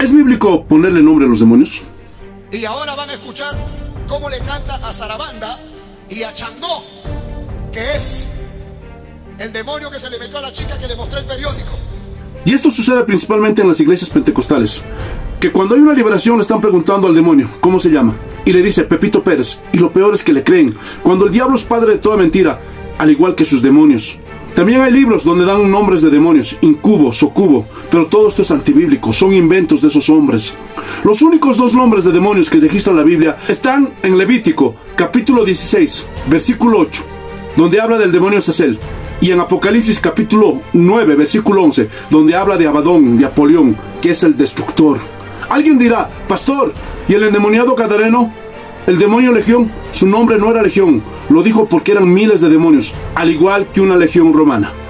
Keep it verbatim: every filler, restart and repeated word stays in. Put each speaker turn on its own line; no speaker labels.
¿Es bíblico ponerle nombre a los demonios?
Y ahora van a escuchar cómo le canta a Zarabanda y a Changó, que es el demonio que se le metió a la chica que le mostré el periódico.
Y esto sucede principalmente en las iglesias pentecostales, que cuando hay una liberación le están preguntando al demonio cómo se llama, y le dice Pepito Pérez, y lo peor es que le creen, cuando el diablo es padre de toda mentira, al igual que sus demonios. También hay libros donde dan nombres de demonios, incubo, socubo, pero todo esto es antibíblico, son inventos de esos hombres. Los únicos dos nombres de demonios que registra la Biblia están en Levítico, capítulo dieciséis, versículo ocho, donde habla del demonio Azazel, y en Apocalipsis capítulo nueve, versículo once, donde habla de Abadón, de Apolión, que es el destructor. Alguien dirá, pastor, ¿y el endemoniado Gadareno? El demonio Legión, su nombre no era Legión, lo dijo porque eran miles de demonios, al igual que una legión romana.